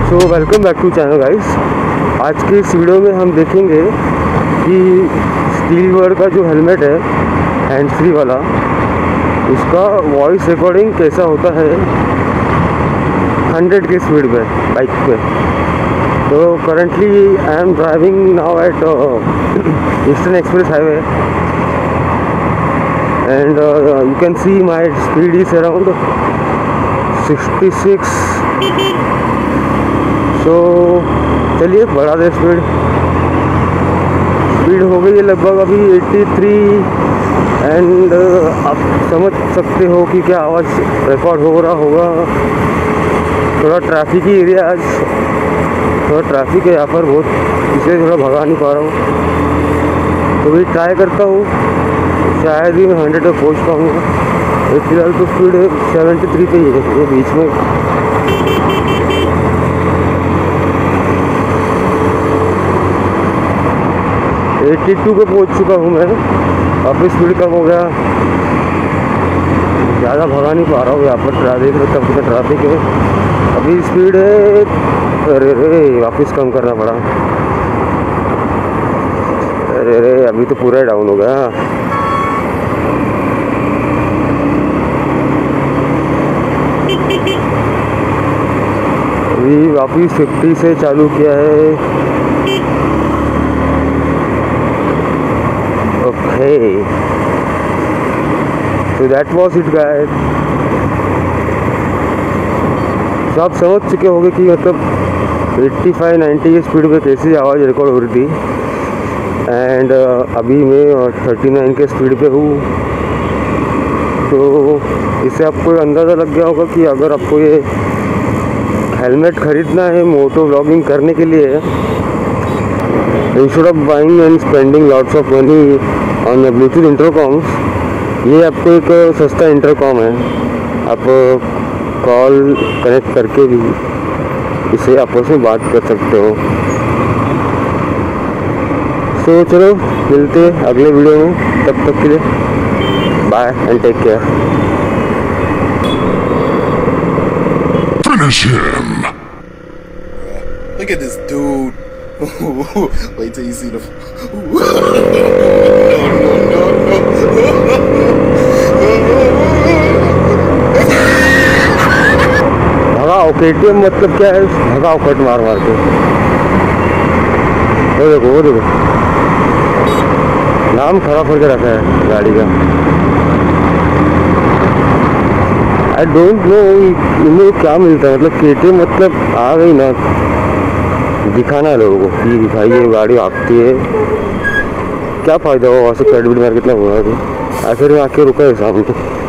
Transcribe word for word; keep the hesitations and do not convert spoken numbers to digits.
So welcome back to channel guys. आज के इस वीडियो में हम देखेंगे कि स्टील वर्ड का जो हेलमेट है हैंड फ्री वाला, उसका वॉइस रिकॉर्डिंग कैसा होता है हंड्रेड की स्पीड पे बाइक पे। तो currently I am driving now at Eastern Express Highway and you can see my speed is around sixty six. तो चलिए बढ़ा दे स्पीड। स्पीड हो गई है लगभग अभी तिरासी एंड आप समझ सकते हो कि क्या आवाज़ रिकॉर्ड हो रहा होगा। थोड़ा ट्रैफिक ही एरिया, आज थोड़ा ट्रैफिक है यहाँ पर बहुत, इसलिए थोड़ा भगा नहीं पा रहा हूँ। तो भी ट्राई करता हूँ, शायद ही मैं हंड्रेड तक पहुँच पाऊँगा। फिलहाल तो स्पीड सेवेंटी थ्री पे ही है बीच में। बयासी पे पहुंच चुका हूँ मैं, काफ़ी स्पीड कम हो गया, ज़्यादा भगा नहीं पा रहा हूँ। यहाँ पर देख रहे तब ट्रैफिक है, अभी स्पीड है, अरे रे वापस कम करना पड़ा। अरे रे अभी तो पूरा डाउन हो गया। अभी वापस फिफ्टी से चालू किया है। Okay, so that was it guys। तो आप समझ चुके होंगे कि मतलब पचासी नब्बे की स्पीड पे कैसी आवाज़ रिकॉर्ड हो रही थी। एंड uh, अभी मैं उनतालीस के स्पीड पे हूँ। तो इससे आपको अंदाज़ा लग गया होगा कि अगर आपको ये हेलमेट ख़रीदना है मोटो व्लॉगिंग करने के लिए, instead of buying and spending lots of money on Bluetooth intercoms, ये आपको एक सस्ता इंटरकॉम है। आप कॉल कनेक्ट करके भी इसे आपस में बात कर सकते हो। तो चलो मिलते हैं अगले वीडियो में, तब तक के लिए bye and take care. Finish him! Look at this dude. Wait till you see the. भगाओ केटीएम मतलब क्या है, भगाओ कट मार मार के। वो देखो वो देखो नाम खराब करके रखा है गाड़ी का। आई डोंट नो इनमें क्या मिलता है, मतलब केटीएम मतलब आ गई ना, दिखाना है लोगों को कि भाई ये गाड़ी आती है, क्या फ़ायदा हुआ वहाँ से पेड बीड मार कितना हुआ। ऐसे में आके रुका है सामने।